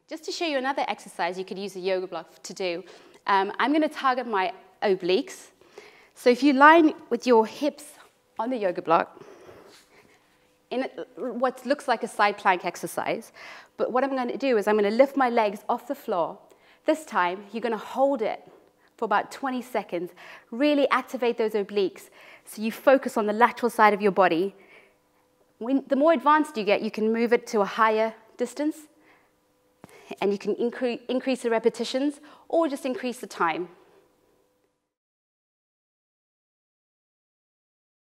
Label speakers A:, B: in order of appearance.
A: Just to show you another exercise you could use a yoga block to do, I'm going to target my obliques. So if you lie with your hips on the yoga block, in what looks like a side plank exercise, but what I'm going to do is I'm going to lift my legs off the floor. This time, you're going to hold it for about 20 seconds. Really activate those obliques so you focus on the lateral side of your body. The more advanced you get, you can move it to a higher distance, and you can increase the repetitions or just increase the time.